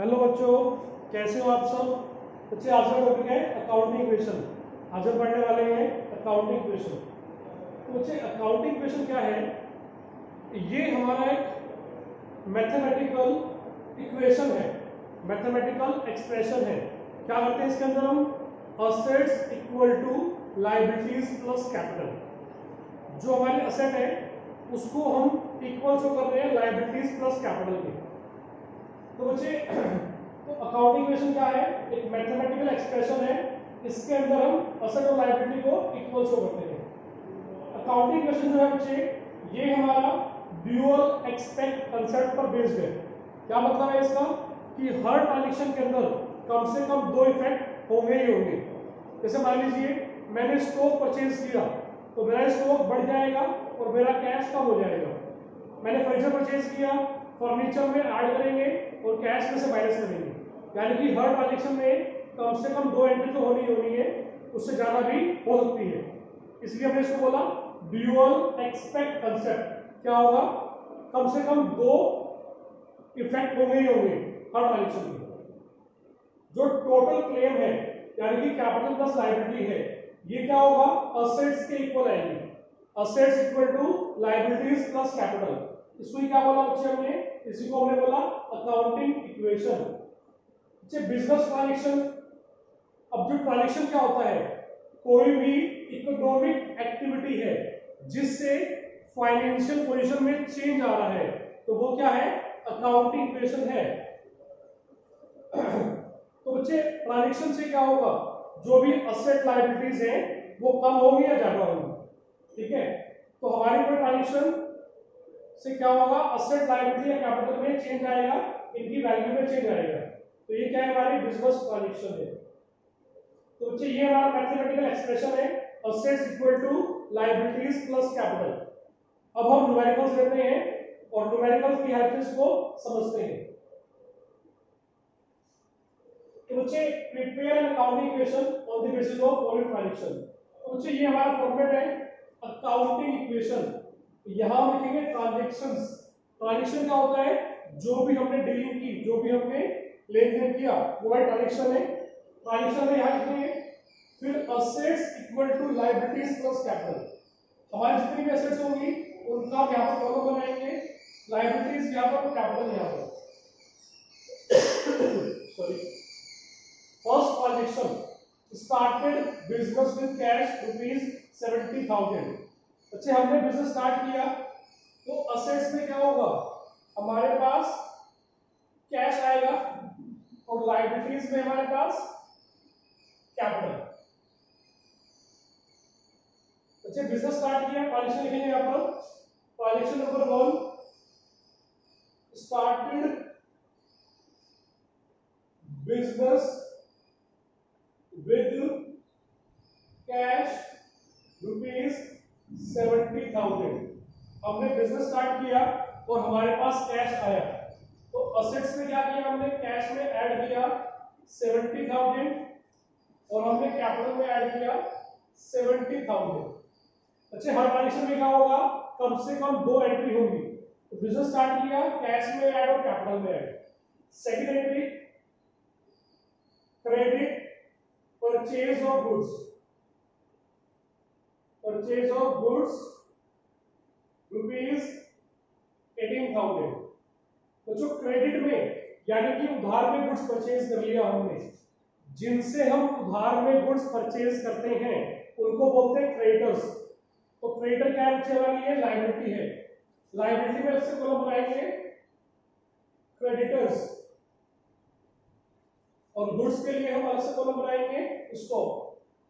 Hello बच्चों, कैसे हो आप सब बच्चे। आज का टॉपिक है अकाउंटिंग इक्वेशन। आज हम पढ़ने वाले हैं अकाउंटिंग इक्वेशन। तो बच्चे अकाउंटिंग इक्वेशन क्या है? ये हमारा एक मैथमेटिकल इक्वेशन है, मैथमेटिकल एक्सप्रेशन है। क्या करते हैं इसके अंदर हम? Assets equal to liabilities plus capital. जो हमारी असेट है उसको हम इक्वल शो कर रहे हैं लायबिलिटीज प्लस कैपिटल के। तो बच्चे तो अकाउंटिंग इक्वेशन क्या है? एक मैथमेटिकल एक्सप्रेशन है। इसके अंदर हम असेट और लायबिलिटी को इक्वल शो करते हैं। अकाउंटिंग इक्वेशन जो है बच्चे, ये हमारा ड्यूअल एक्सपेक्ट कंसेप्ट पर बेस्ड है। क्या मतलब है इसका? कि हर ट्रांजेक्शन के अंदर कम से कम दो इफेक्ट होंगे ही होंगे। जैसे मान लीजिए मैंने स्टॉक परचेज किया तो मेरा स्टॉक बढ़ जाएगा और मेरा कैश कम हो जाएगा। मैंने फर्नीचर परचेज किया, फर्नीचर में ऐड करेंगे और कैश में से माइनस करेंगे। यानी कि हर ट्रांजेक्शन में कम से कम दो एंट्री तो होनी है, उससे ज्यादा भी हो सकती है। इसलिए हमने इसको बोला ड्यूअल एक्सपेक्ट कंसेप्ट। क्या होगा? कम से कम दो इफेक्ट होंगे ही होंगे हर ट्रांजेक्शन में। जो टोटल क्लेम है यानी कि कैपिटल प्लस लायबिलिटी है, ये क्या होगा? असेट्स के इक्वल आएगी। Assets equal to liabilities plus capital. इसको ही क्या बोला बच्चे हमने? इसी को हमने बोला अकाउंटिंग इक्वेशन। Business transaction. अब जो ट्रांजेक्शन क्या होता है? कोई भी इकोनॉमिक एक्टिविटी है जिससे फाइनेंशियल पोजीशन में चेंज आ रहा है, तो वो क्या है? अकाउंटिंग इक्वेशन है। तो बच्चे ट्रांजेक्शन से क्या होगा? जो भी असेट लायबिलिटीज है वो कम होगी या ज्यादा होगी? ठीक है, तो हमारी कोई ट्रांजेक्शन से क्या होगा? असेट लायबिलिटी या कैपिटल में चेंज आएगा, इनकी वैल्यू में चेंज आएगा। तो ये क्या है? हमारी बिजनेस ट्रांजेक्शन है। तो बच्चे ये हमारा मैथमेटिकल एक्सप्रेशन है, assets equal to liabilities plus capital. अब हम न्यूमेरिकल्स लेते हैं और न्यूमेरिकल्स की हेल्प से इसको समझते हैं। तो बच्चे prepare an accounting equation on the basis of following transaction. तो बच्चे ये हमारा फॉर्मेट है अकाउंटिंग इक्वेशन। यहां हम लिखेंगे ट्रांजैक्शंस। ट्रांजैक्शन क्या होता है? जो भी हमने डीलिंग की, जो भी हमने लेन देन किया, वो है ट्रांजैक्शन है। ट्रांजैक्शन में यहां लिखेंगे। फिर assets equal to liabilities plus capital. हमारी जितनी भी असेट्स होंगी उनका हम यहां पर कॉलम बनाएंगे, लायबिलिटीज यहां पर, कैपिटल यहां पर। Sorry. First transaction started business with cash ₹70,000। अच्छा, हमने बिजनेस स्टार्ट किया तो असेट्स में क्या होगा? हमारे पास कैश आएगा और लायबिलिटीज में हमारे पास कैपिटल। अच्छा, बिजनेस स्टार्ट किया, ट्रांजेक्शन लिखेंगे यहां पर। Transaction number 1, started business with cash ₹70,000। हमने बिजनेस स्टार्ट किया और हमारे पास कैश आया, तो असेट्स में क्या किया हमने? कैश में ऐड किया 70,000 और हमने कैपिटल में ऐड किया 70,000। अच्छा, हर ट्रांजेक्शन में क्या होगा? कम से कम दो एंट्री होंगी। तो बिजनेस स्टार्ट किया, कैश में ऐड और कैपिटल में add. Second entry credit purchase of goods, purchase of goods ₹18,000। तो जो क्रेडिट में यानी कि उधार में गुड्स परचेज कर लिया हमने, जिनसे हम उधार में गुड्स परचेज करते हैं उनको बोलते हैं क्रेडिटर्स। तो क्रेडिटर क्या बच्चे वाली है? लायबिलिटी है। लायबिलिटी में से कॉलम बनाएंगे क्रेडिटर्स और गुड्स के लिए हम अलग से कॉलम बनाएंगे स्टॉक।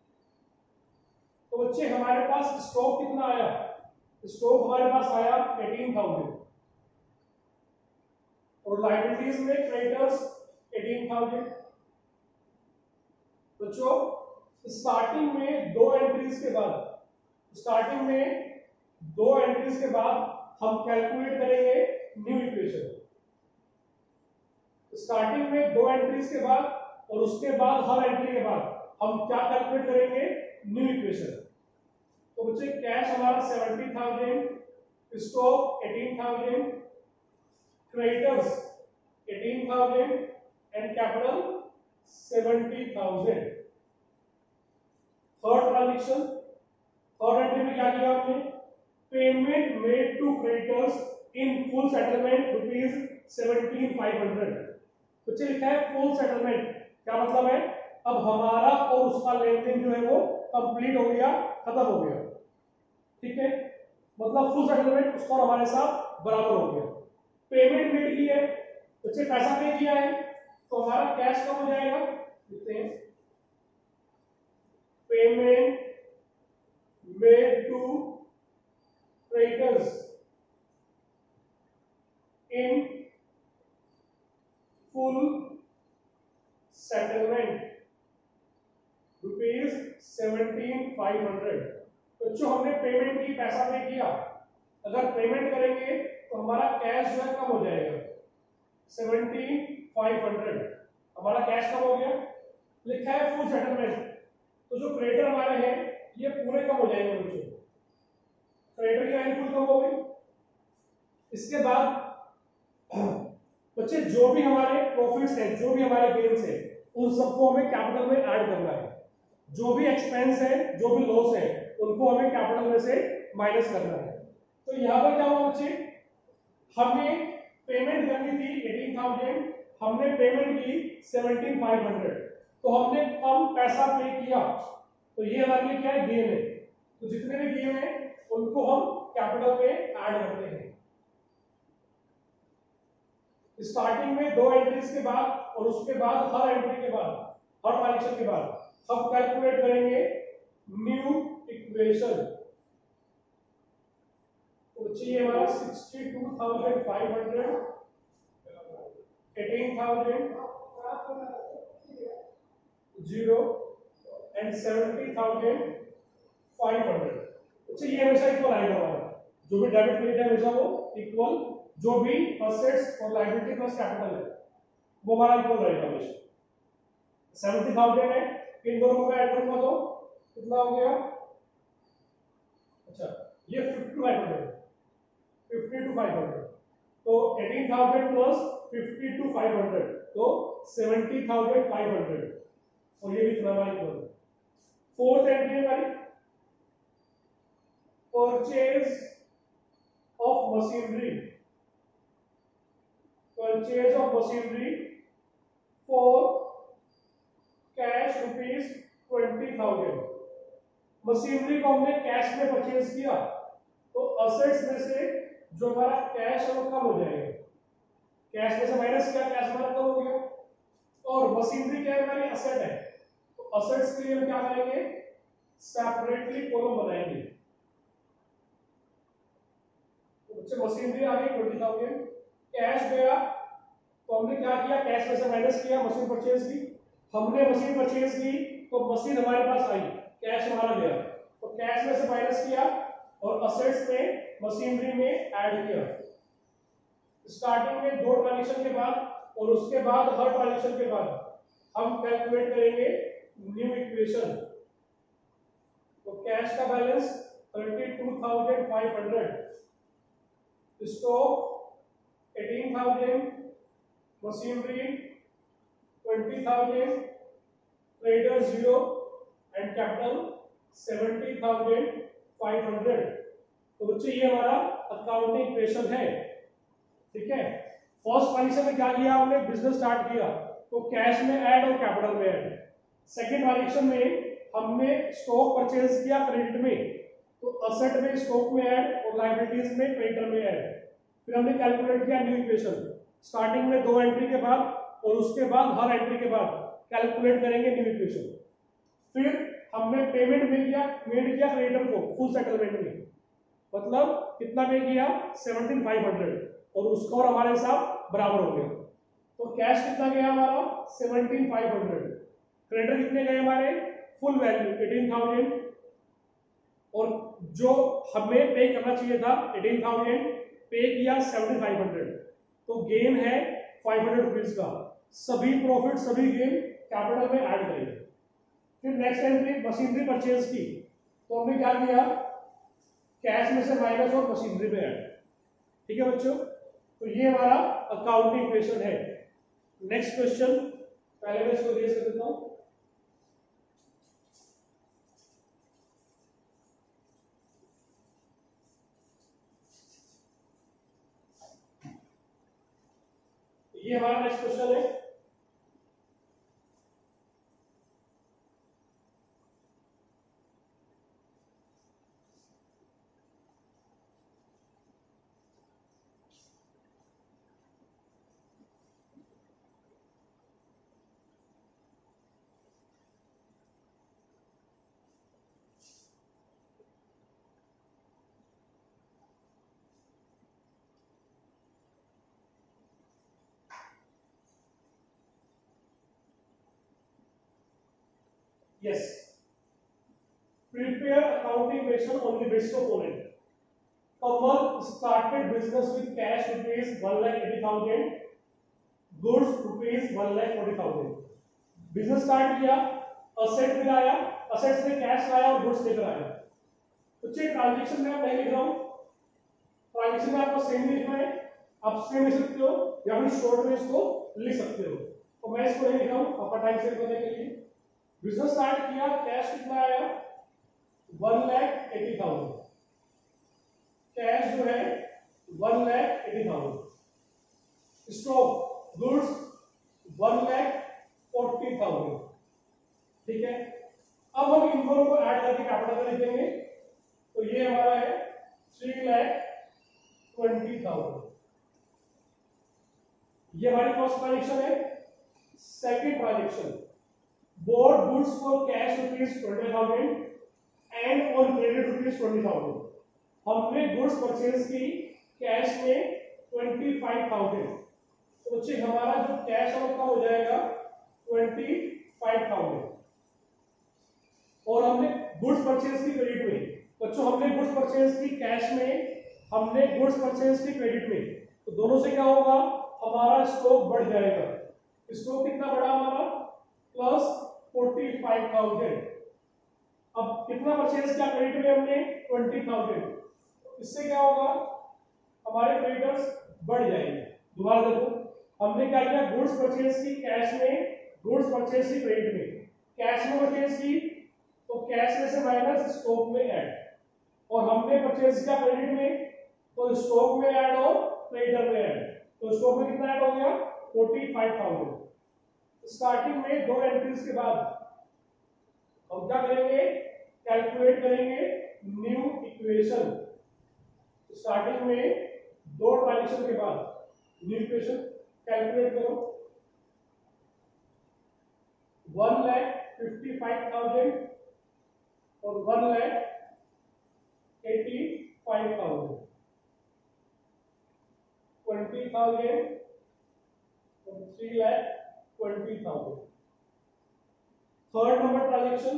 तो बच्चे हमारे पास स्टॉक कितना आया? स्टॉक हमारे पास आया 18,000 और लायबिलिटीज में क्रेडिटर्स 18,000। बच्चों स्टार्टिंग में दो एंट्रीज के बाद, स्टार्टिंग में दो एंट्रीज के बाद हम कैलकुलेट करेंगे न्यू इक्वेशन। स्टार्टिंग में दो एंट्रीज के बाद और उसके बाद हर एंट्री के बाद हम क्या कैलकुलेट करेंगे? New equation. तो बच्चे कैश हमारा 70,000, stock 18,000, creditors 18,000 and capital 70,000। Third transaction, third entry में क्या किया आपने, payment made to creditors in full settlement rupees 17,500। बच्चे लिखा है फुल सेटलमेंट, क्या मतलब है, अब हमारा और उसका लेन देन जो है वो कंप्लीट हो गया, खत्म हो गया, ठीक है, मतलब फुल सेटलमेंट उसका और हमारे साथ बराबर हो गया। पेमेंट मेड की है, बच्चे पैसा पे किया है, तो हमारा कैश कम हो जाएगा, लिखते हैं payment made to creditors in full settlement rupees 17,500। तो जो हमने पेमेंट की, पैसा पे किया, अगर पेमेंट करेंगे तो हमारा कैश जो है कम हो जाएगा 17,500, हमारा कैश कम हो गया। लिखा है फुल सेटलमेंट, तो जो क्रेडिटर हमारे हैं ये पूरे कम हो जाएंगे बच्चों, क्रेडिटर की वैल्यू फुल कम हो गई। इसके बाद बच्चे जो भी हमारे प्रॉफिट्स हैं, जो भी हमारे गेन्स हैं, उन सबको हमें कैपिटल में ऐड करना है। जो भी एक्सपेंस है, जो भी लॉस है, उनको हमें कैपिटल में से माइनस करना है। तो यहाँ पर क्या हुआ बच्चे, हमें पेमेंट करनी थी 18,000, हमने पेमेंट की 17,500, तो हमने कम पैसा पे किया, तो ये हमारे लिए क्या है, गेन है। तो जितने भी गेन है उनको हम कैपिटल में ऐड करते हैं। स्टार्टिंग में दो एंट्रीज के बाद और उसके बाद हर एंट्री के बाद, हर ट्रांजेक्शन के बाद हम कैलकुलेट करेंगे न्यू इक्वेशन। तो बच्चे ये हमारा 62,500, 18,000, 0 एंड 70,500। अच्छा ये हमेशा इक्वल आएगा हमारा, जो भी डेबिट क्रेडिट है हमेशा वो इक्वल, जो भी असेट्स और लायबिलिटी प्लस कैपिटल है वो हमारा इक्वल रहेगा हमेशा। 70,000 है, इन दोनों को ऐड करूंगा तो कितना हो गया, अच्छा ये 52,500, तो 18,000 प्लस 52,500 तो 70,500, और ये भी हमारा इक्वल। फोर्थ एंट्री हमारी purchase of machinery, purchase of machinery for cash rupees 20,000। Machinery को हमने कैश में परचेज किया, तो असेट्स में से जो हमारा कैश है वो कम हो जाएगा, कैश में से माइनस किया, कैश हमारा कम हो गया। और मशीनरी क्या है, हमारी असेट है, तो असेट्स के लिए हम क्या करेंगे, सेपरेटली कॉलम बनाएंगे। तो बच्चे मशीनरी आ गई 20,000, कैश गया, तो हमने क्या किया, कैश में से माइनस किया, मशीन परचेज की, हमने मशीन परचेज की तो मशीन हमारे पास आई, कैश हमारा गया, तो कैश में से माइनस किया और असेट्स में मशीनरी में ऐड किया। स्टार्टिंग में दो ट्रांजेक्शन के बाद और उसके बाद हर ट्रांजेक्शन के बाद हम कैलकुलेट करेंगे न्यू इक्वेशन। तो कैश का balance 32,500, stock 18,000, machinery 20,000, creditor 0 and capital 70,500। तो बच्चे ये हमारा अकाउंटिंग इक्वेशन है, ठीक है। फर्स्ट ट्रांजेक्शन में क्या किया हमने, बिजनेस स्टार्ट किया, तो कैश में ऐड और कैपिटल में ऐड। सेकंड ट्रांजेक्शन में हमने स्टॉक परचेज किया क्रेडिट में, तो असेट में स्टॉक में ऐड और लायबिलिटीज में क्रेडिटर में ऐड। फिर हमने कैलकुलेट किया न्यू इक्वेशन, स्टार्टिंग में दो एंट्री के बाद और उसके बाद हर एंट्री के बाद कैलकुलेट करेंगे न्यू इक्वेशन। फिर हमने पेमेंट में किया, मेड किया क्रेडिटर को फुल सेटलमेंट में, मतलब कितना पे किया 17,500, और उसका और हमारे हिसाब बराबर हो गया। तो कैश कितना गया हमारा 17,500, क्रेडिटर कितने गए हमारे फुल वैल्यू 18,000, और जो हमें पे करना चाहिए था 18,000 पे किया 7,500, तो गेन है 500 रुपीज का। सभी प्रॉफिट सभी गेन कैपिटल में ऐड करेंगे। फिर नेक्स्ट एंट्री मशीनरी परचेज की, तो हमने क्या किया, कैश में से माइनस और मशीनरी में ऐड, ठीक है बच्चों। तो ये हमारा अकाउंटिंग इक्वेशन है। नेक्स्ट क्वेश्चन, पहले मैं इसको रेज कर देता हूं। ये हमारा नेक्स्ट क्वेश्चन है। Yes. Prepare accounting question on the basis of following. Kamal started business with cash rupees 1,80,000, goods rupees 1,40,000. Business start किया, असेट भी लाया, असेट से कैश लाया और गुड्स लेकर आया। तो चेक ट्रांजैक्शन में आप नहीं लिख रहा हूं, ट्रांजैक्शन में आपको सेम लिखना है, आप सेम लिख सकते हो या फिर शॉर्ट में इसको लिख सकते हो। तो मैं इसको नहीं लिख रहा हूं आपका टाइम सेव करने के लिए। बिजनेस स्टार्ट किया, कैश कितना आया 1,80,000, कैश जो है 1,80,000, स्टॉक गुड्स 1,40,000। ठीक है, अब हम इन दोनों को ऐड करके कैपिटल में लिख देंगे। तो ये हमारा है 3,20,000। ये हमारी फर्स्ट ट्रांजेक्शन है। Second transaction, bought goods for cash rupees 20,000 and on credit rupees 20,000। हमने गुड्स परचेज की कैश में 25,000। तो बच्चे हमारा जो कैश है उसका हो जाएगा 25,000 और हमने गुड्स परचेज की क्रेडिट में। बच्चों हमने गुड्स परचेज की कैश में, हमने गुड्स परचेज की क्रेडिट में, तो दोनों से क्या होगा हमारा स्टॉक बढ़ जाएगा। स्टॉक कितना बढ़ा हमारा प्लस 45,000। अब कितना परचेज किया क्रेडिट में हमने 20,000, इससे क्या होगा हमारे क्रेडिटर्स बढ़ जाएंगे। दोबारा देखो हमने क्या किया, गुड्स परचेज की कैश में, गुड्स परचेज की क्रेडिट में, कैश में परचेज की तो कैश में से माइनस स्टॉक में ऐड, और हमने परचेज किया क्रेडिट में तो स्टॉक में ऐड और क्रेडिटर में ऐड। तो स्टॉक में कितना ऐड हो गया 45,000। स्टार्टिंग में दो एंट्रीज के बाद हम क्या करेंगे, कैलकुलेट करेंगे न्यू इक्वेशन। स्टार्टिंग में दो ट्रांजेक्शन के बाद न्यू इक्वेशन कैलकुलेट करो। 1,55,000 और 1,85,000, 20,000 और 3,20,000। Third number transaction,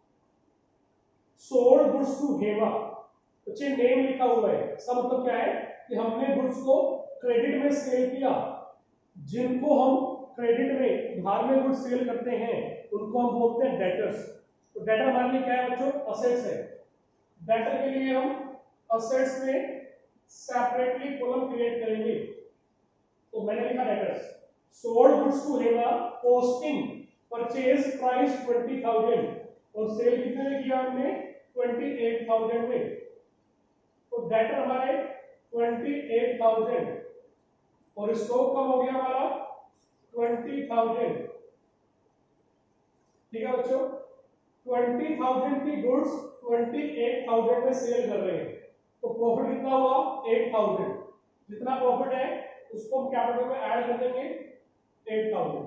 sold goods to Hema. बच्चे नेम लिखा हुआ है, इसका मतलब क्या है कि हमने गुड्स को क्रेडिट में सेल किया। जिनको हम क्रेडिट में उधार में गुड्स सेल करते हैं उनको हम बोलते हैं डेटर्स। तो डेटर हमारे लिए क्या है बच्चों, असेट्स है। डेटर के लिए हम असेट्स में सेपरेटली कॉलम क्रिएट करेंगे। तो मैंने लिखा debtors, sold goods to Hema costing purchase price 20,000 और सेल कितने में किया हमने 28,000 में। तो डेटर हमारे 28,000 और स्टॉक कम हो गया हमारा 20,000। ठीक है बच्चों, 20,000 की गुड्स 28,000 में सेल कर रहे हैं तो प्रॉफिट कितना हुआ 8,000। जितना प्रॉफिट है उसको हम कैपिटल में ऐड कर देंगे 8,000।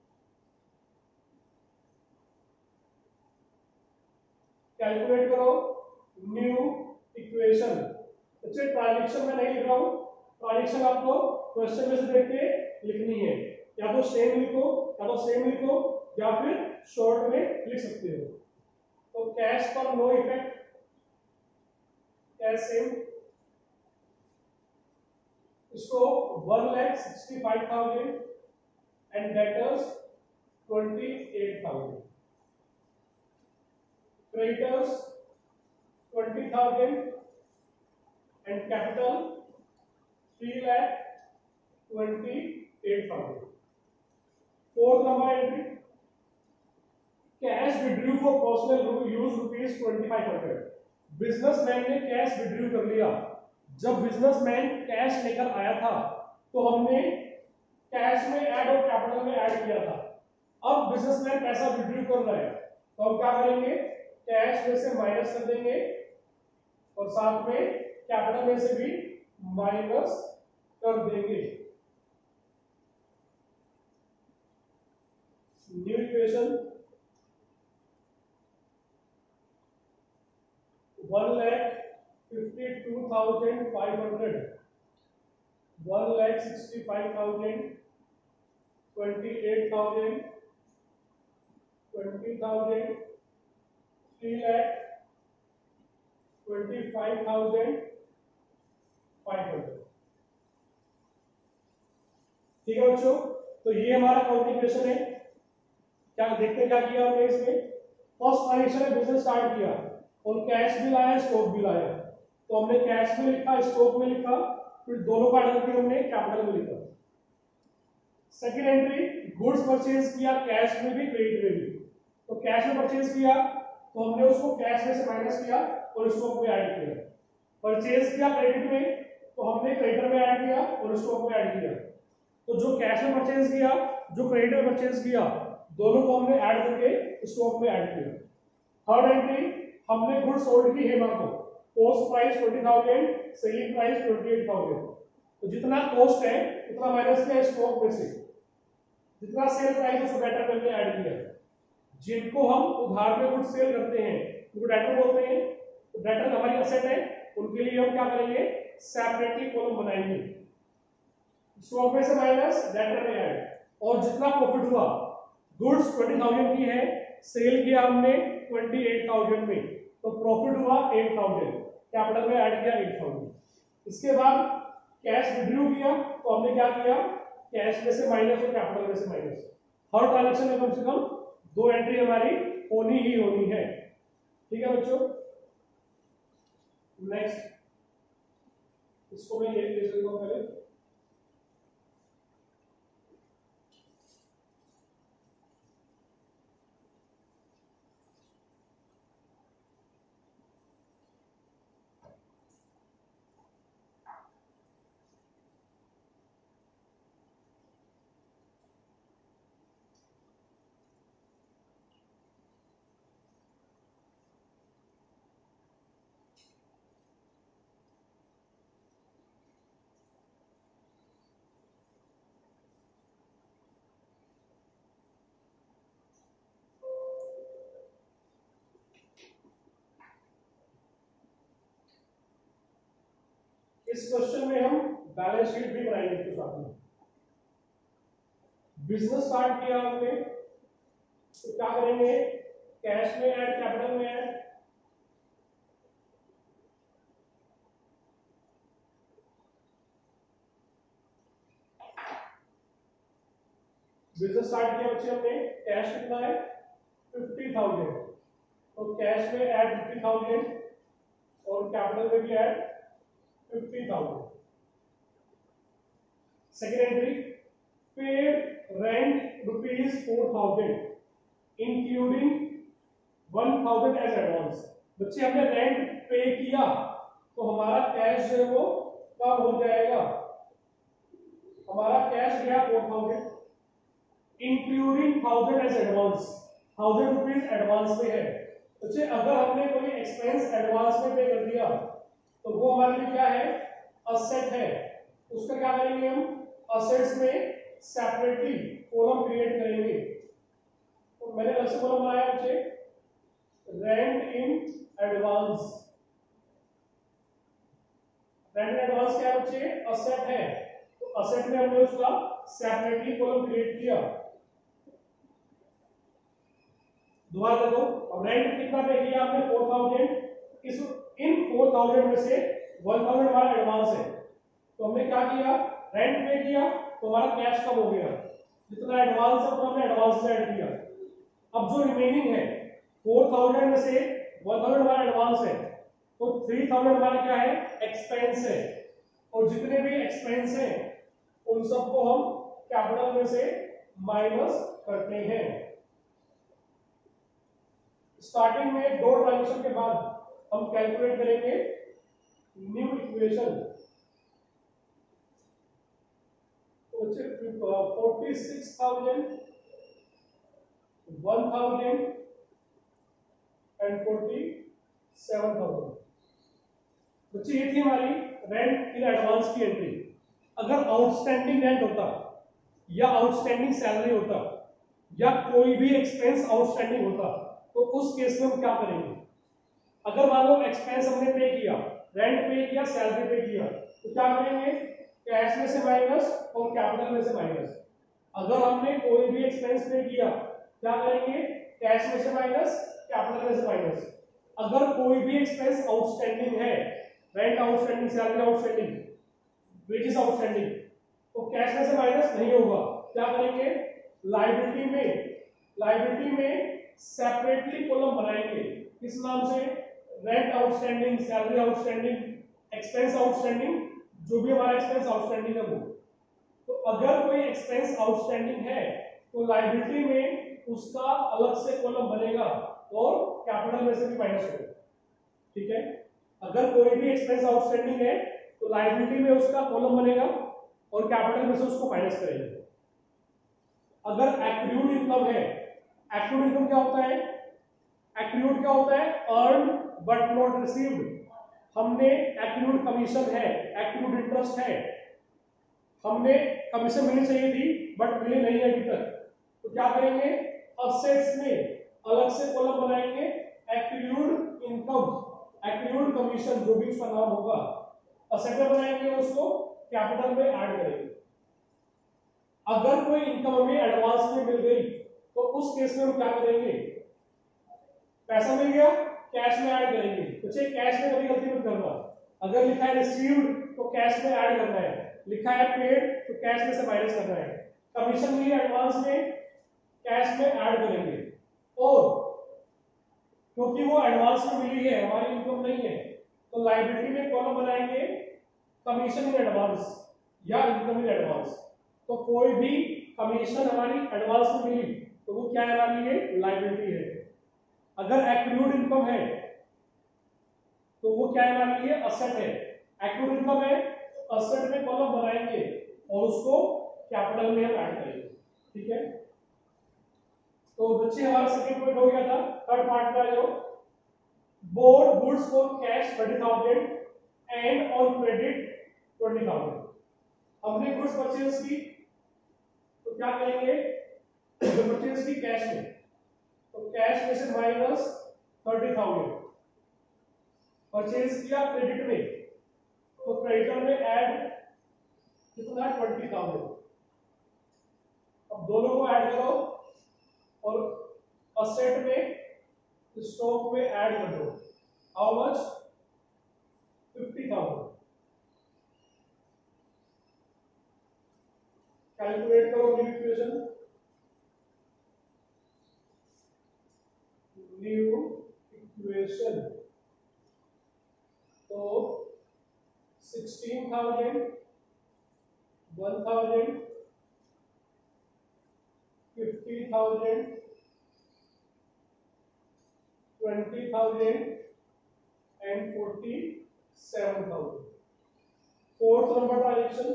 कैलकुलेट करो न्यू इक्वेशन। अच्छा ट्रांजैक्शन में नहीं लिख रहा हूं, ट्रांजैक्शन आपको क्वेश्चन में से देख के लिखनी है। या तो सेम लिखो, या तो सेम लिखो या फिर शॉर्ट में लिख सकते हो। तो कैश पर no effect, cash same, stock 1,65,000 and debtors 28,000, creditors 20,000 and capital 3,28,000। Withdrew for personal use ₹2500। Businessman ने कैश विड्रू कर लिया। जब बिजनेसमैन कैश लेकर आया था तो हमने कैश में ऐड और कैपिटल में ऐड किया था। अब बिजनेसमैन पैसा विड्रू कर रहा है तो हम क्या करेंगे, कैश में से माइनस कर देंगे और साथ में कैपिटल में से भी माइनस कर देंगे। New equation 1,52,500, 1,65,000, 28,000, 20,000, 3,25,500। ठीक है बच्चों, तो ये हमारा काउंटिंग इक्वेशन है। क्या देखते हैं क्या किया हमने इसमें। फर्स्ट ट्रांजेक्शन में बिजनेस स्टार्ट किया और कैश भी लाया स्टॉक भी लाया, तो हमने कैश में लिखा स्टॉक में लिखा, फिर दोनों का ऐड करके हमने कैपिटल में लिखा। सेकंड एंट्री, गुड्स परचेज किया कैश में भी क्रेडिट में भी। तो कैश में परचेज किया तो हमने उसको कैश में से माइनस किया और स्टॉक में ऐड किया। परचेज किया क्रेडिट में तो हमने क्रेडिटर में ऐड किया और स्टॉक में ऐड किया। तो जो कैश में परचेज किया, जो क्रेडिट में परचेज किया, दोनों को हमने ऐड करके स्टॉक में ऐड किया। थर्ड एंट्री, हमने गुड्स सोल्ड की हेमा को, कॉस्ट प्राइस 20,000, सेलिंग प्राइस 28,000। तो जितना कॉस्ट है उतना माइनस किया स्टॉक में से, जितना सेल प्राइस उसको डेटर करके ऐड किया। जिनको हम उधार में गुड्स सेल करते हैं उनको डेटर बोलते हैं। तो डेटर हमारी असेट है, उनके लिए हम क्या करेंगे, सेपरेटली कॉलम बनाएंगे। स्टॉक में से माइनस, डेटर में ऐड। और जितना प्रॉफिट हुआ, गुड्स 20,000 की है, सेल किया हमने 28,000 में, तो प्रॉफिट हुआ 8,000, कैपिटल में ऐड किया 8,000। इसके बाद कैश विड्रू किया तो हमने क्या किया, कैश में से माइनस और कैपिटल में से माइनस। हर ट्रांजैक्शन में कम से कम 2 एंट्री हमारी होनी ही होनी है। ठीक है बच्चों, नेक्स्ट इसको मैं ये लिख देता हूं पहले। इस क्वेश्चन में हम बैलेंस शीट भी बनाएंगे इसके साथ में। बिजनेस स्टार्ट किया हमने तो क्या करेंगे, कैश में ऐड, कैपिटल में ऐड। बिजनेस स्टार्ट किया बच्चे हमने, कैश कितना है 50,000, तो कैश में ऐड 50,000 और कैपिटल में भी add 50,000। Second entry, paid rent ₹4,000 including 1,000 as advance. बच्चे हमने रेंट पे किया तो हमारा कैश जो है वो कम हो जाएगा। हमारा कैश गया 4,000 including 1,000 as advance, 1,000 rupees advance में है। बच्चे अगर हमने कोई एक्सपेंस एडवांस में पे कर दिया तो वो हमारे लिए क्या है, असेट है। उसका क्या करेंगे हम, असेट्स में सेपरेटली कॉलम क्रिएट करेंगे। तो मैंने अलग से कॉलम बनाया बच्चे, rent in advance. Rent in advance क्या है बच्चे, असेट है, तो असेट में हमने उसका सेपरेटली कॉलम क्रिएट किया। दोबारा देखो, अब रेंट कितना पे किया आपने 4,000, इन 4,000 में से 1,000 हमारा एडवांस है, तो हमने क्या किया, रेंट पे किया तो हमारा कैश कम हो गया, जितना एडवांस है उतना हमने एडवांस में ऐड किया। अब जो रिमेनिंग है 4,000 में से 1,000 हमारा एडवांस है, तो 3,000 हमारा क्या है, एक्सपेंस है। और जितने भी एक्सपेंस हैं उन सबको हम कैपिटल में से माइनस करते हैं। स्टार्टिंग में दो ट्रांजेक्शन के बाद हम कैलकुलेट करेंगे न्यू इक्वेशन। तो 46,000, 1,000 एंड 47,000। बच्चे ये थी हमारी रेंट इन एडवांस की एंट्री। अगर आउटस्टैंडिंग रेंट होता या आउटस्टैंडिंग सैलरी होता या कोई भी एक्सपेंस आउटस्टैंडिंग होता तो उस केस में हम क्या करेंगे? अगर मान लो एक्सपेंस हमने पे किया, रेंट पे किया, सैलरी पे किया, तो क्या करेंगे? कैश में से माइनस और कैपिटल में से माइनस। अगर हमने कोई भी एक्सपेंस पे किया, क्या करेंगे? कैश में से माइनस, कैपिटल में से माइनस। अगर कोई भी एक्सपेंस आउटस्टैंडिंग है, rent outstanding, salary outstanding, wages outstanding, तो कैश में से माइनस नहीं होगा। क्या करेंगे? लायबिलिटी में सेपरेटली कॉलम बनाएंगे। किस नाम से? Rent outstanding, salary outstanding, expense outstanding, जो भी हमारा एक्सपेंस आउटस्टैंडिंग है वो। तो अगर कोई एक्सपेंस आउटस्टैंडिंग है तो लायबिलिटी में उसका अलग से कॉलम बनेगा और कैपिटल में से भी माइनस होगा। ठीक है, अगर कोई भी एक्सपेंस आउटस्टैंडिंग है तो लायबिलिटी में उसका कॉलम बनेगा और कैपिटल में से उसको माइनस करेंगे। अगर एक्रूड इनकम है, एक्रूड इनकम क्या होता है? एक्रूड क्या होता है? Earn but not received. हमने एक्रूड कमीशन है, एक्रूड इंटरेस्ट है, हमने कमीशन मिलनी चाहिए थी बट मिली नहीं है अभी तक, तो क्या करेंगे? असेट्स में अलग से कॉलम बनाएंगे, एक्रूड इनकम, एक्रूड कमीशन, जो भी उसका नाम होगा, असेट में बनाएंगे, उसको कैपिटल में ऐड करेंगे। अगर कोई इनकम हमें एडवांस में मिल गई तो उस केस में हम क्या करेंगे? पैसा मिल गया, कैश में ऐड करेंगे। तो चलिए कैश में कभी गलती मत करना। अगर लिखा है रिसीव्ड तो कैश में ऐड करना है, लिखा है पेड तो कैश में से माइनस करना है। कमीशन मिली एडवांस में, कैश में ऐड करेंगे। और क्योंकि वो एडवांस में मिली है, हमारी इनकम नहीं है, तो लायबिलिटी में कॉलम बनाएंगे कमीशन इन एडवांस या इनकम इन एडवांस। तो कोई भी कमीशन हमारी एडवांस में मिली तो वो क्या है? हमारी ये लायबिलिटी है। अगर एक्रूड इनकम है तो वो क्या है? हमारे लिए असेट है। एक्रूड इनकम है, असेट में कॉलम बनाएंगे और उसको कैपिटल में हम ऐड करेंगे। ठीक है, तो बच्चे हमारा सेकंड पॉइंट हो गया था। थर्ड पार्ट का जो bought goods for cash 30,000 and on credit 20,000। हमने गुड्स परचेज की तो क्या करेंगे? परचेज की कैश में, तो कैश में से माइनस 30,000। परचेज किया क्रेडिट में तो क्रेडिटर में ऐड कितना? 20,000। अब दोनों को ऐड करो और असेट में स्टॉक में ऐड कर दो। How much? 50,000। कैलकुलेट करो न्यू इक्वेशन। तो 16,000, 1,000, 50,000, 20,000 and 47,000। Fourth number transaction,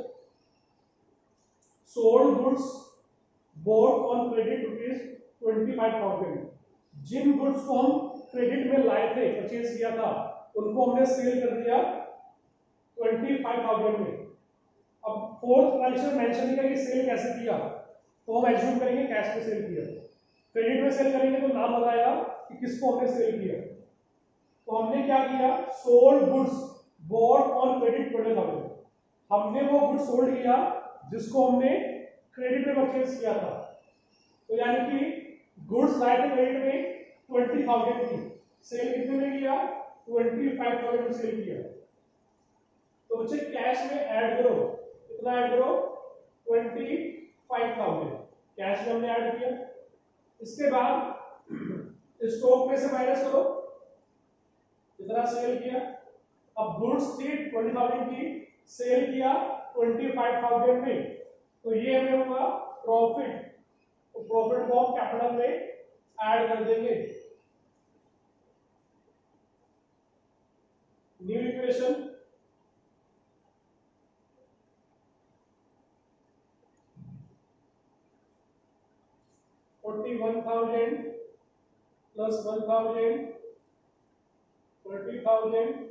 sold goods bought on credit ₹25,000। जिन गुड्स को हम क्रेडिट में लाए थे, परचेज किया था, उनको हमने सेल कर दिया 25,000 में। अब फोर्थ ट्रांजेक्शन मेंशन नहीं किया कि सेल कैसे किया, तो हम एज्यूम करेंगे कैश में सेल किया। क्रेडिट में सेल करेंगे तो नाम बताएगा कि किसको हमने सेल किया। तो हमने क्या किया? Sold goods bought on credit 20,000। हमने वो गुड्स सोल्ड किया जिसको हमने क्रेडिट में परचेज किया था। तो यानी कि गुड्स लाए थे क्रेडिट में 20,000 की, सेल कितने में किया? 25,000 में सेल किया। तो बच्चे कैश में ऐड करो, कितना ऐड करो? 25,000 कैश में हमने ऐड किया। इसके बाद स्टॉक में से माइनस करो, कितना सेल किया। अब गुड्स थी 20,000 की, सेल किया 25,000 में, तो ये हमें हुआ प्रॉफिट। तो प्रॉफिट को हम कैपिटल में ऐड कर देंगे। न्यू इक्वेशन, $41,000 प्लस 1,000, 20,000,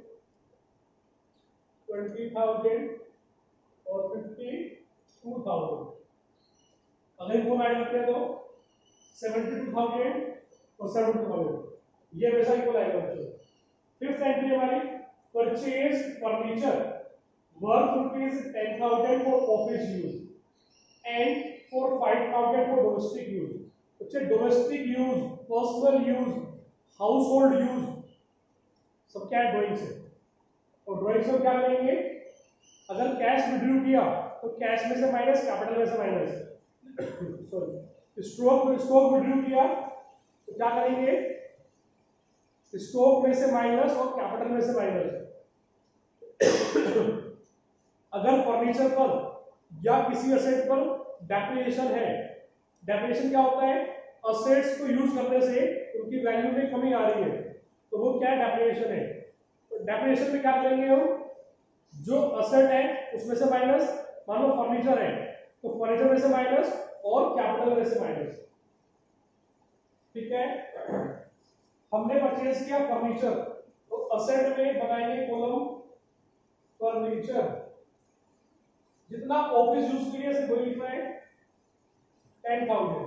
20,000 और 52,000। अगर इनको ऐड करते हैं तो 72,000 और 72,000, ये वैसा इक्वल आएगा बच्चों। फिफ्थ एंट्री हमारी purchase furniture worth ₹10,000 for office use and for 5,000 for domestic use. बच्चे domestic use, personal use, household use सब क्या है ड्राइंग से। और ड्राइंग से क्या करेंगे, अगर कैश विड्रू किया तो कैश में से माइनस, कैपिटल में से माइनस सॉरी स्टॉक विड्रू किया तो क्या करेंगे, स्टॉक में से माइनस और कैपिटल में से माइनस। अगर फर्नीचर पर या किसी असेट पर डेप्रिसिएशन है, डेप्रिसिएशन क्या होता है, असेट्स को यूज करने से उनकी वैल्यू में कमी आ रही है, तो वो क्या डेप्रिसिएशन है। तो डेप्रिसिएशन में क्या करेंगे हम, जो असेट है उसमें से माइनस, मान लो फर्नीचर है तो फर्नीचर में से माइनस और कैपिटल में से माइनस। ठीक है, हमने परचेज किया फर्नीचर तो असेट में बनाएंगे कॉलम फर्नीचर, जितना ऑफिस यूज के लिए सिर्फ वही लिखना है 10,000।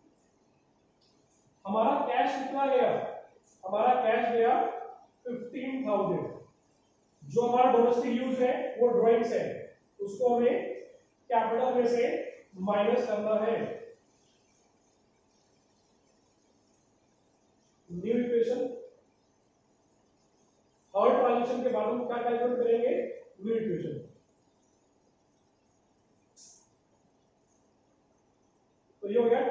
हमारा कैश कितना गया, हमारा कैश गया 15,000। जो हमारा डोमेस्टिक यूज है वो ड्राइंग्स है, उसको हमें कैपिटल में से माइनस करना है। न्यू इक्वेशन, थर्ड ट्रांजिशन के बाद हम क्या कैलकुलेट करेंगे, न्यू इक्वेशन। तो ये हो गया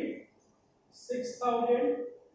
26,000,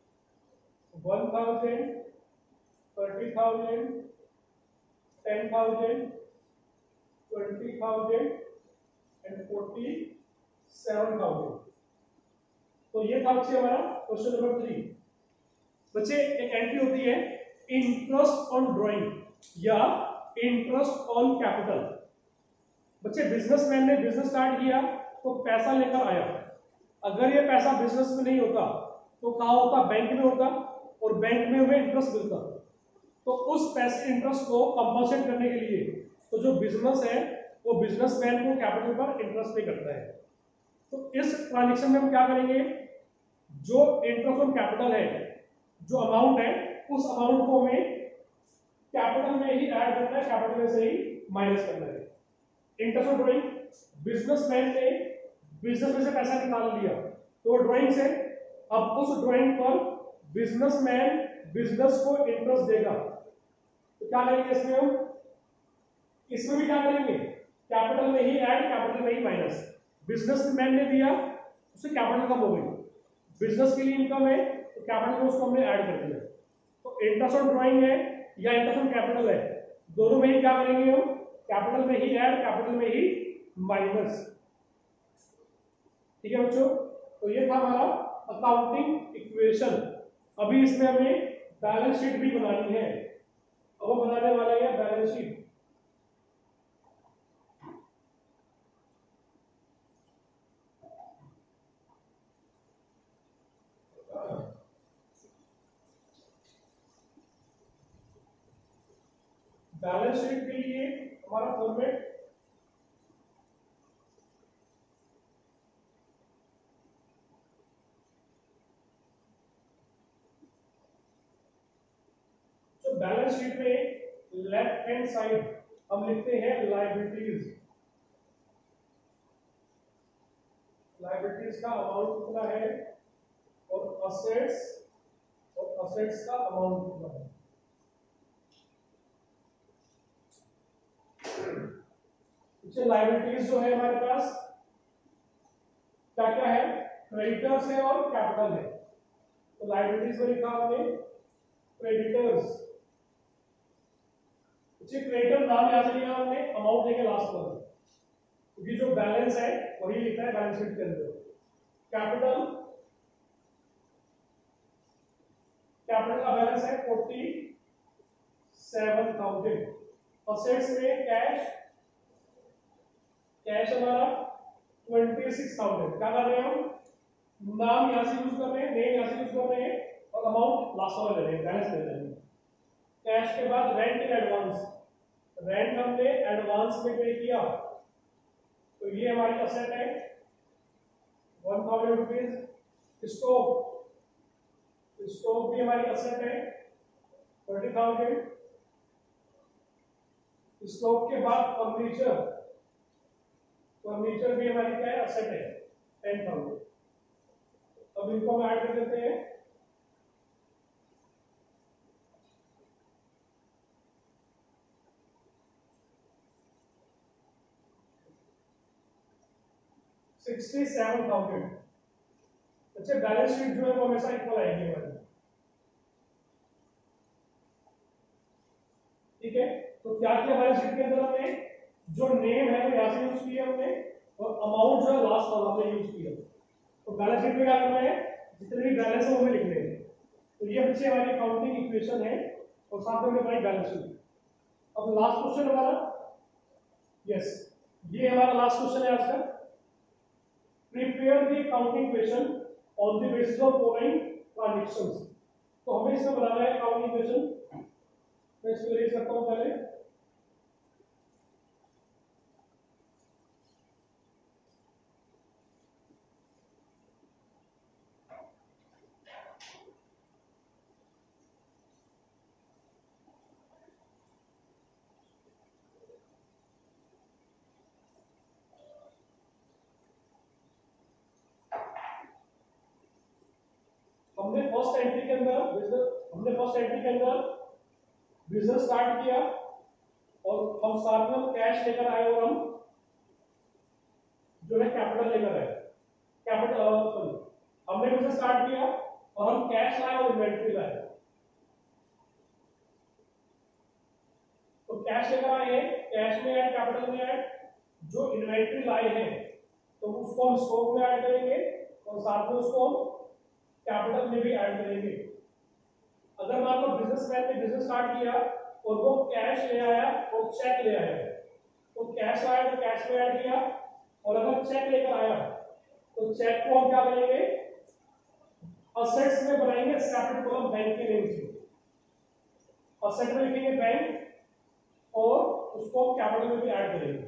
1,000, 30,000, 10,000, 20,000 एंड 47,000। तो ये था बच्चे हमारा क्वेश्चन नंबर 3। बच्चे एक एंट्री होती है इंटरेस्ट ऑन ड्राइंग या इंटरेस्ट ऑन कैपिटल। बच्चे बिजनेसमैन ने बिजनेस स्टार्ट किया तो पैसा लेकर आया, अगर ये पैसा बिजनेस में नहीं होता तो कहाँ होता, बैंक में होता, और बैंक में हमें इंटरेस्ट मिलता। तो उस पैसे इंटरेस्ट को कंपनसेट करने के लिए तो जो बिजनेस है वो बिजनेसमैन को कैपिटल पर इंटरेस्ट पे करता है। तो इस ट्रांजेक्शन में हम क्या करेंगे, जो इंटरेस्ट ऑन कैपिटल है, जो अमाउंट है उस अमाउंट को हमें कैपिटल में ही ऐड करना है, कैपिटल में से ही माइनस करना है। इंटरेस्ट ऑन ड्राइंग, बिजनेसमैन ने बिजनेस में से पैसा निकाल लिया तो ड्राइंग से, अब उस ड्राइंग पर बिजनेसमैन बिजनेस को इंटरेस्ट देगा, तो क्या करेंगे इसमें हम, इसमें भी क्या करेंगे, कैपिटल में ही ऐड, कैपिटल में ही माइनस। बिजनेसमैन ने दिया, उससे कैपिटल कम हो गई, बिजनेस के लिए इनकम है तो कैपिटल को उसको हमने ऐड कर दिया। तो इंटरेस्ट ऑन ड्राइंग है या इंटरेस्ट ऑन कैपिटल है, दोनों में ही क्या करेंगे हम, कैपिटल में ही ऐड, कैपिटल में ही माइनस। ठीक है बच्चों, तो ये था हमारा अकाउंटिंग इक्वेशन। अभी इसमें हमें बैलेंस शीट भी बनानी है, अब हम बनाने वाले हैं बैलेंस शीट। बैलेंस शीट के लिए हमारा फॉर्मेट बैलेंस शीट में लेफ्ट हैंड साइड हम लिखते हैं लायबिलिटीज। लायबिलिटीज का अमाउंट कितना है और असेट्स का अमाउंट कितना है। लायबिलिटीज जो है हमारे पास क्या क्या है, क्रेडिटर्स है और कैपिटल है। तो लायबिलिटीज में लिखा हमने क्रेडिटर्स, क्रेडिटर नाम याद लिया हमने, अमाउंट लेके लास्ट पर, क्योंकि जो बैलेंस है वही लिखा है बैलेंस शीट के अंदर। कैपिटल, कैपिटल का बैलेंस है 7,000। असेट्स में कैश, कैश हमारा 26,000। क्या कर रहे हैं हम, नाम यहां से यूज कर रहे हैं, नेम यहां से यूज कर रहे हैं और अमाउंट लास्ट वाला ले रहे हैं, बैलेंस ले रहे हैं। कैश के बाद रेंट इन एडवांस, रेंट हमने एडवांस में पे किया, तो ये हमारी असेट है 1,000 रुपीज। स्टॉक, स्टॉक भी हमारी असेट है 30,000। स्टॉक के बाद फर्नीचर, फर्नीचर भी हमारी क्या है, असेट है 10,000। अब इनको हम ऐड कर देते हैं। $67,000। अच्छा, बैलेंस शीट जो है वो हमेशा इक्वल आएगी हमारी, ठीक है। तो क्या किया बैलेंस शीट के अंदर हमने, जो नेम है वो यहां से यूज किया हमने और अमाउंट जो है लास्ट वाला हमने यूज किया। तो बैलेंस शीट में क्या करना है, जितने भी बैलेंस है वो हमें लिखने हैं। तो ये बच्चे हमारी अकाउंटिंग इक्वेशन है और साथ में हमने बनाई बैलेंस शीट। अब लास्ट क्वेश्चन हमारा, यस, ये हमारा लास्ट क्वेश्चन है आज का। Prepare the accounting equation on the basis of following transactions. तो हमें इसमें बनाना है अकाउंटिंग इक्वेशन। मैं इसको रेज करता हूं पहले। हमने फर्स्ट एंट्री के अंदर बिजनेस स्टार्ट किया और हम साथ में कैश लेकर आए और हम जो है कैपिटल लेकर आए। कैपिटल हमने बिजनेस स्टार्ट किया और हम कैश लाए और इन्वेंट्री लाए। तो कैश लेकर आए, कैश में ऐड, कैपिटल में ऐड। जो इन्वेंट्री लाए हैं तो उसको हम स्टॉक में ऐड करेंगे और साथ में उसको हम कैपिटल में भी ऐड करेंगे। अगर मान लो बिजनेसमैन ने बिजनेस स्टार्ट किया और वो कैश ले आया और चेक ले आया, तो कैश आया तो कैश में ऐड किया, और अगर चेक लेकर आया तो चेक को हम क्या करेंगे, असेट्स में बनाएंगे सेपरेट कॉलम बैंक के नेम से। असेट में लिखेंगे बैंक और उसको हम कैपिटल में भी ऐड करेंगे।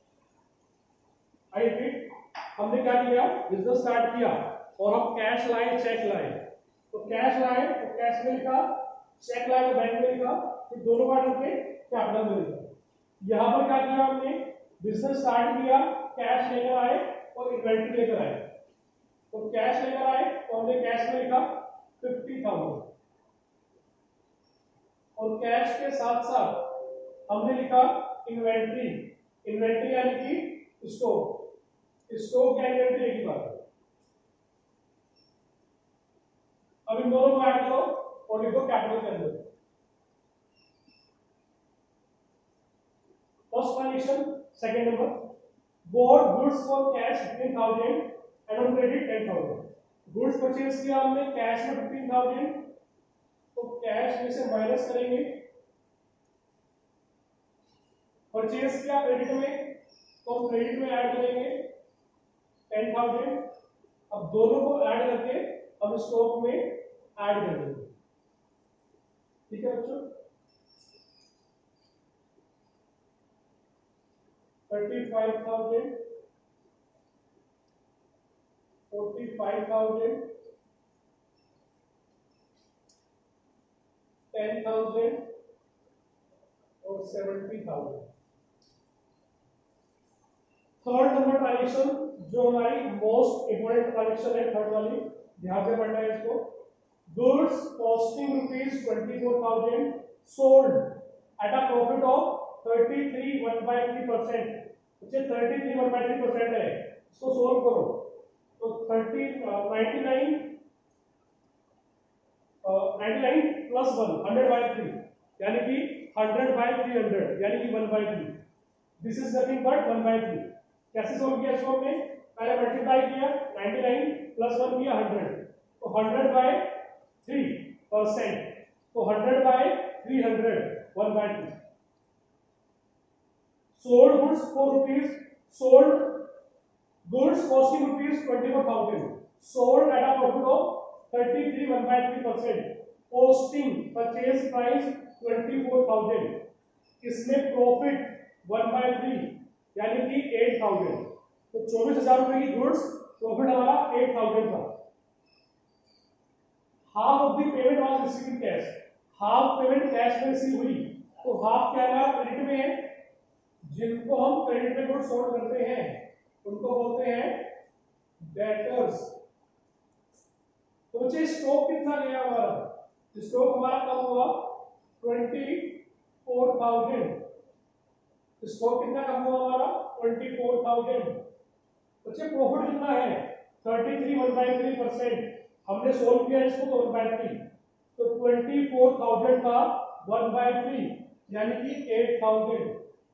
आई रिपीट, हमने क्या किया, बिजनेस स्टार्ट किया और हम कैश लाए, चेक लाए। तो कैश लाए तो कैश में लिखा, चेक लाए तो बैंक में लिखा, फिर दोनों का करके कैपिटल में लिखा। यहां पर क्या किया हमने, बिजनेस स्टार्ट किया, कैश लेकर आए और इन्वेंट्री लेकर आए। तो कैश लेकर आए तो हमने कैश में लिखा 50,000 और कैश के साथ साथ हमने लिखा इन्वेंट्री। इन्वेंट्री यानी कि स्टॉक, स्टॉक या इन्वेंट्री एक ही बात है। अब इन दोनों को ऐड करो और लिखो कैपिटल के अंदर। First transaction, second number, bought goods for cash 15,000 and on credit 10,000। Goods purchase किया हमने कैश में 15,000, तो कैश में से माइनस करेंगे। परचेज किया क्रेडिट में, तो क्रेडिट में ऐड करेंगे 10,000। अब दोनों को ऐड करके हम स्टॉक में ऐड कर देंगे। ठीक है बच्चों, 35,000, 45,000, 10,000 और 70,000। थर्ड नंबर ट्रांजैक्शन जो हमारी मोस्ट इंपोर्टेंट ट्रांजैक्शन है, थर्ड वाली, ध्यान से पढ़ना है इसको। Goods costing ₹24,000 sold at a profit of 33.1/3%। 33 1/3% है, इसको सोल्व करो तो 99 प्लस 1 100/3 यानी कि 100/300 यानी कि 1/3। This is nothing but 1/3। कैसे सोल्व किया इसको हमने, पहले मल्टीप्लाई किया, 99 प्लस 1 किया 100, तो 100/3%, तो 100/300 1/2. Sold goods 4 rupees. Sold goods costing rupees 24,000. Sold at a profit of 33 1/3%. Costing purchase price 24,000. इसमें प्रॉफिट 1/3 यानी कि 8,000. तो 24,000 रुपए की गुड्स, प्रॉफिट हमारा 8,000 था. Half of the payment was received cash. Half payment cash में रिसीव हुई, तो हाफ क्या है क्रेडिट में है. जिनको हम क्रेडिट में गुड्स सोल्ड करते हैं उनको बोलते हैं डेटर्स. तो बच्चे स्टॉक कितना गया हमारा. स्टॉक हमारा कम हुआ 24,000. स्टॉक कितना कम हुआ हमारा 24,000. बच्चे प्रॉफिट कितना है 33 1/3%. हमने सोल्व किया इसको तो 1/3. तो 24,000 का 1/3 यानी कि 8,000.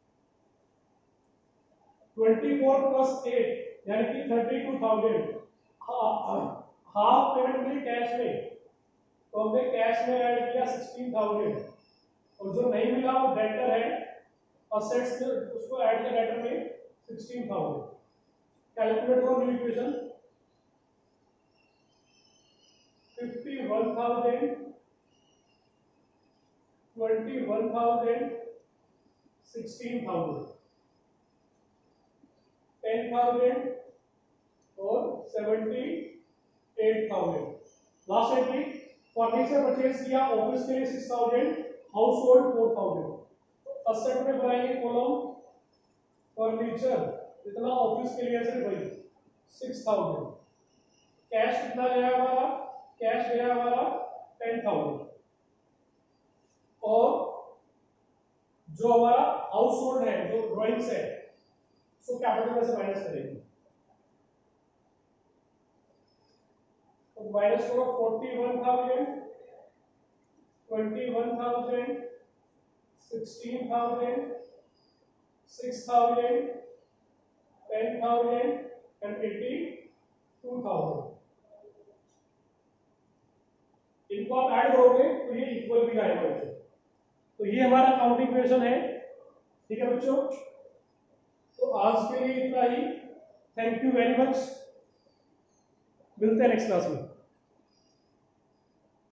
24 प्लस 8 यानी कि 32,000. हाफ पेमेंट मिली कैश में, तो हमने कैश में ऐड किया 16,000. और जो नहीं मिला वो डेटर है, असेट्स में उसको ऐड किया डेटर में 16,000. कैलकुलेट करो न्यू इक्वेशन. 51,000, 21,000, 16,000, 10,000 और 78,000. लास्ट एंट्री फर्नीचर परचेज किया ऑफिस के लिए 6,000, हाउस होल्ड 4,000. असेट में बनाएंगे कॉलम फर्नीचर, इतना ऑफिस के लिए सिर्फ भाई 6,000. कैश कितना गया हमारा, कैश गया हमारा 10,000. और जो हमारा हाउस होल्ड है, जो ड्राइंग्स है, उसको कैपिटल में से माइनस करेंगे. तो माइनस करो 41,000, 21,000, 16,000, 6,000, 10,000 and 82,000. इनको आप ऐड करोगे तो ये इक्वल भी आएगा बच्चों. तो ये हमारा काउंटिंग इक्वेशन है. ठीक है बच्चों, तो आज के लिए इतना ही. Thank you very much. मिलते हैं नेक्स्ट क्लास में.